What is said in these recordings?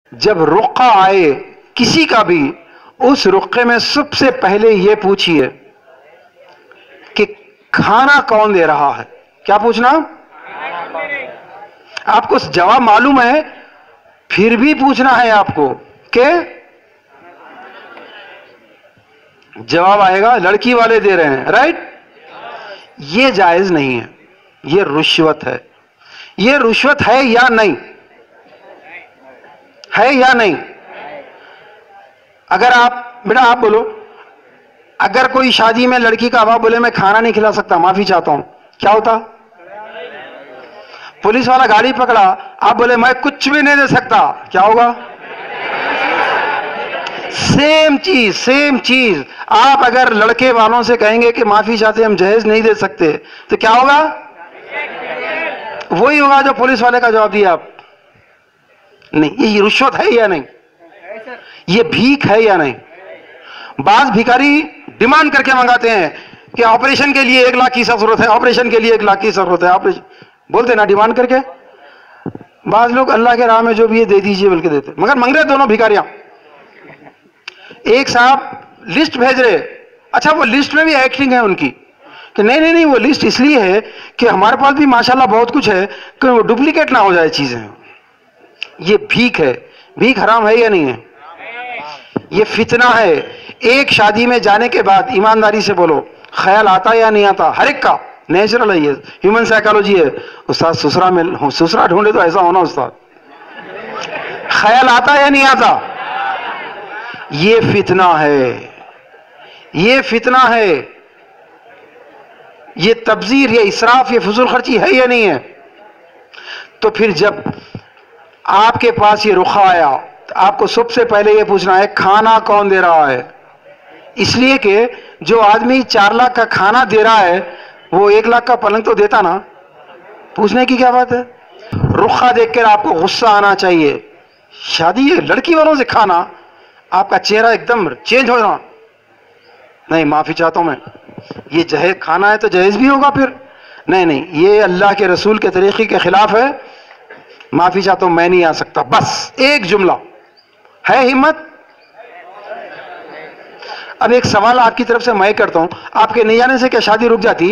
جب رقہ آئے کسی کا بھی، اس رقے میں سب سے پہلے یہ پوچھئے کہ کھانا کون دے رہا ہے. کیا پوچھنا؟ آپ کو جواب معلوم ہے، پھر بھی پوچھنا ہے آپ کو کہ جواب آئے گا لڑکی والے دے رہے ہیں، رائٹ؟ یہ جائز نہیں ہے، یہ رشوت ہے. یہ رشوت ہے یا نہیں؟ ہے یا نہیں؟ اگر بیٹا آپ بولو، اگر کوئی شادی میں لڑکی کا باپ بولے میں کھانا نہیں کھلا سکتا، معافی چاہتا ہوں، کیا ہوتا؟ پولیس والا گاڑی پکڑا، آپ بولے میں کچھ بھی نہیں دے سکتا، کیا ہوگا؟ سیم چیز. آپ اگر لڑکے والوں سے کہیں گے کہ معافی چاہتے ہم جہیز نہیں دے سکتے، تو کیا ہوگا؟ وہی ہوگا جو پولیس والے کا جواب دیا آپ. نہیں، یہ رشوت ہے یا نہیں؟ یہ بھیک ہے یا نہیں؟ بعض بھیکاری ڈیمانڈ کر کے منگاتے ہیں کہ آپریشن کے لیے 1 لاکھ کی ضرورت ہے، آپریشن کے لیے 1 لاکھ کی ضرورت ہے، آپریشن بولتے نا ڈیمانڈ کر کے. بعض لوگ اللہ کے راہ میں جو بھی ہے دے دیجئے بلکہ دیتے، مگر منگ رہے دونوں بھیکاریاں. ایک صاحب لسٹ بھیج رہے، اچھا وہ لسٹ میں بھی ایکٹنگ ہے ان کی کہ نہیں وہ لسٹ اس لیے ہے کہ ہمارے پاس بھی ماشاءاللہ بہت کچھ ہے کہ وہ ڈپلیکیٹ نہ ہو جائے چیزیں. یہ بھیک ہے. بھیک حرام ہے یا نہیں ہے؟ یہ فتنہ ہے. ایک شادی میں جانے کے بعد ایمانداری سے بولو، خیال آتا یا نہیں آتا؟ ہر ایک کا نیچرل ہے، یہ ہیومن سائیکالوجی ہے. استاد سسرا ڈھونڈے تو ایسا ہونا استاد. خیال آتا یا نہیں آتا؟ یہ فتنہ ہے، یہ فتنہ ہے، یہ تبذیر، یہ اسراف، یہ فضول خرچی ہے یا نہیں ہے؟ تو پھر جب آپ کے پاس یہ رخ آیا، آپ کو سب سے پہلے یہ پوچھنا ہے کھانا کون دے رہا ہے. اس لیے کہ جو آدمی 4 لاکھ کا کھانا دے رہا ہے وہ 1 لاکھ کا پلنگ تو دیتا نا. پوچھنے کی کیا بات ہے؟ رخہ دیکھ کر آپ کو غصہ آنا چاہیے. شادی ہے لڑکی والوں سے کھانا، آپ کا چہرہ ایک دم چینج ہو رہا. نہیں معافی چاہتا ہوں میں، یہ جہیز کھانا ہے تو جہیز بھی ہوگا پھر. نہیں یہ اللہ کے رسول کے طریقے کے خلاف ہے، معافی چاہتا ہوں میں نہیں آ سکتا. بس ایک جملہ ہے ہمت. اب ایک سوال آپ کی طرف سے میں کرتا ہوں، آپ کے نہیں آنے سے کیا شادی رک جاتی؟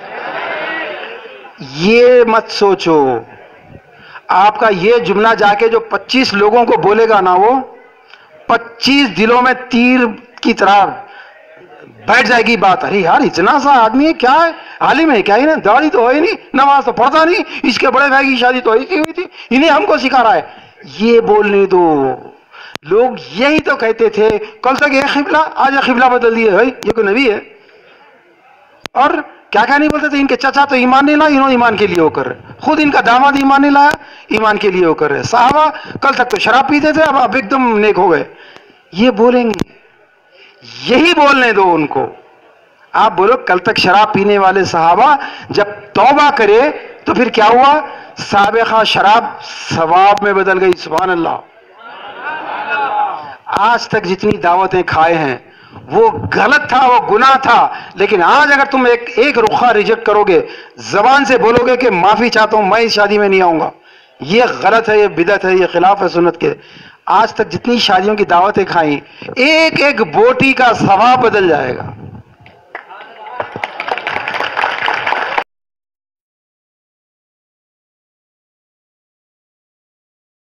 یہ مت سوچو. آپ کا یہ جملہ جا کے جو 25 لوگوں کو بولے گا نا، وہ 25 دلوں میں تیر کی طرح بیٹھ جائے گی بات. ارے یار اتنا سا آدمی ہے، کیا ہے عالم ہے کیا؟ انہیں داڑھی تو ہے نہیں، نماز تو پڑھتا نہیں، اس کے بڑے بھائی کی شادی تو ایسی ہوئی تھی، انہیں ہم کو سکھا رہا ہے. یہ بولنے دو. لوگ یہی تو کہتے تھے کل تک ایک قبلہ، آج قبلہ بدل دیے. بھائی یہ کوئی نبی ہے؟ اور کیا نہیں بولتے تھے ان کے چچا تو ایمان نہیں لائے، انہوں ایمان کے لیے ہو کر رہے، خود ان کا داماد ایمان نہیں لایا، ایمان کے لیے ہو کر رہے. صحابہ کل تک تو شراب پیتے تھے، اب ایک دم نیک ہو گئے. یہ بولیں گے، یہی بولنے دو ان کو. آپ بولو کل تک شراب پینے والے صحابہ جب توبہ کرے تو پھر کیا ہوا؟ سابقہ شراب ثواب میں بدل گئی. سبحان اللہ. آج تک جتنی دعوتیں کھائے ہیں وہ غلط تھا، وہ گناہ تھا، لیکن آج اگر تم ایک رخہ ریجیکٹ کرو گے، زبان سے بولو گے کہ معافی چاہتا ہوں میں اس شادی میں نہیں آؤں گا، یہ غلط ہے، یہ بدعت ہے، یہ خلاف ہے سنت کے. آج تک جتنی شادیوں کی دعوتیں کھائیں، ایک بوٹی کا ثواب بدل جائے گا.